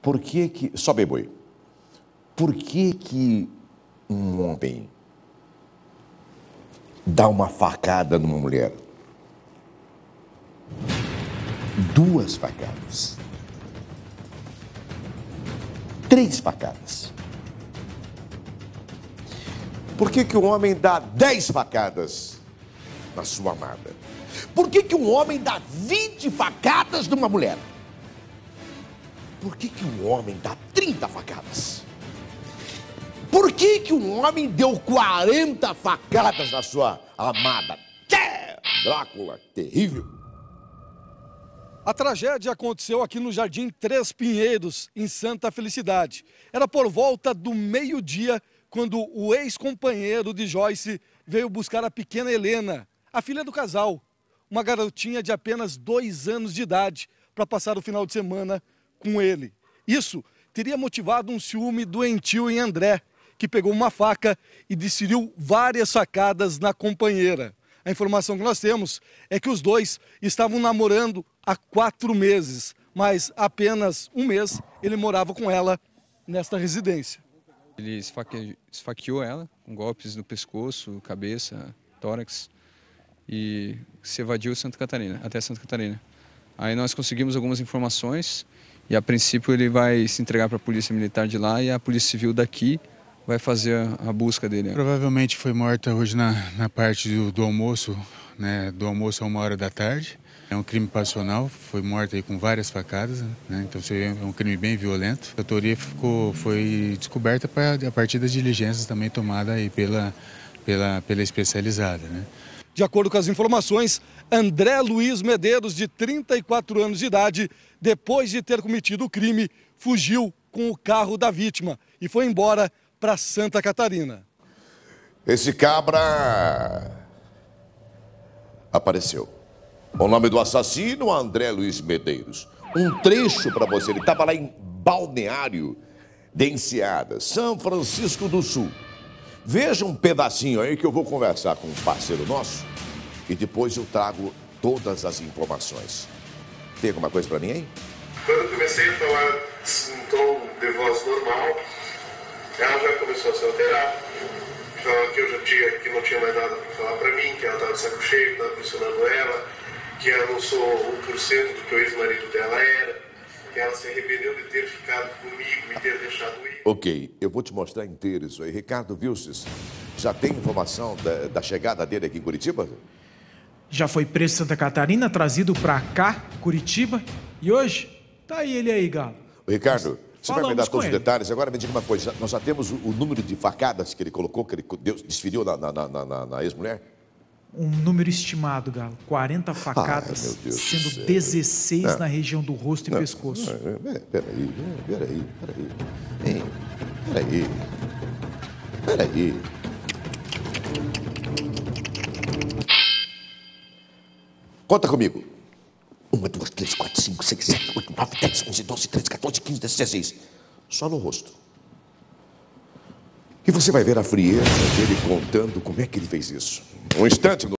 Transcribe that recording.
Por que que... Sobe, boi. Por que que um homem dá uma facada numa mulher? 2 facadas. 3 facadas. Por que que um homem dá 10 facadas na sua amada? Por que que um homem dá 20 facadas numa mulher? Por que que um homem dá 30 facadas? Por que que um homem deu 40 facadas na sua amada? Drácula, terrível. A tragédia aconteceu aqui no Jardim Três Pinheiros, em Santa Felicidade. Era por volta do meio-dia, quando o ex-companheiro de Joyce veio buscar a pequena Helena, a filha do casal, uma garotinha de apenas 2 anos de idade, para passar o final de semana com ele. Isso teria motivado um ciúme doentio em André, que pegou uma faca e desferiu várias facadas na companheira. A informação que nós temos é que os dois estavam namorando há 4 meses, mas apenas 1 mês ele morava com ela nesta residência. Ele esfaqueou ela com golpes no pescoço, cabeça, tórax e se evadiu até Santa Catarina. Aí nós conseguimos algumas informações e a princípio ele vai se entregar para a polícia militar de lá e a polícia civil daqui vai fazer a busca dele. Provavelmente foi morta hoje na parte do almoço, né, do almoço a 1h da tarde. É um crime passional, foi morta aí com várias facadas, né, então é um crime bem violento. A autoria foi descoberta a partir das diligências também tomadas aí pela especializada, né. De acordo com as informações, André Luiz Medeiros, de 34 anos de idade, depois de ter cometido o crime, fugiu com o carro da vítima e foi embora para Santa Catarina. Esse cabra apareceu. O nome do assassino, André Luiz Medeiros. Um trecho para você, ele estava lá em Balneário de Enseada, São Francisco do Sul. Veja um pedacinho aí que eu vou conversar com um parceiro nosso e depois eu trago todas as informações. Tem alguma coisa para mim aí? Quando eu comecei a falar em tom de voz normal, ela já começou a se alterar, falava que não tinha mais nada para falar para mim, que ela estava de saco cheio, que estava pressionando ela, que ela não sou 1% do que o ex-marido dela era, que ela se arrependeu de ter ficado comigo, me ter deixado ir. Ok, eu vou te mostrar inteiro isso aí. Ricardo Vilches, já tem informação da chegada dele aqui em Curitiba? Já foi preso em Santa Catarina, trazido para cá, Curitiba, e hoje tá aí ele aí, Galo. Ricardo, você vai me dar todos os ele. detalhes. Agora me diga uma coisa, nós já temos o número de facadas que ele colocou, que ele desferiu na ex-mulher? Um número estimado, Galo, 40 facadas, meu Deus sendo do céu. 16 na região do rosto e pescoço. Peraí. Conta comigo. 1, 2, 3, 4, 5, 6, 7, 8, 9, 10, 11, 12, 13, 14, 15, 16. Só no rosto. E você vai ver a frieza dele contando como é que ele fez isso. Um instante.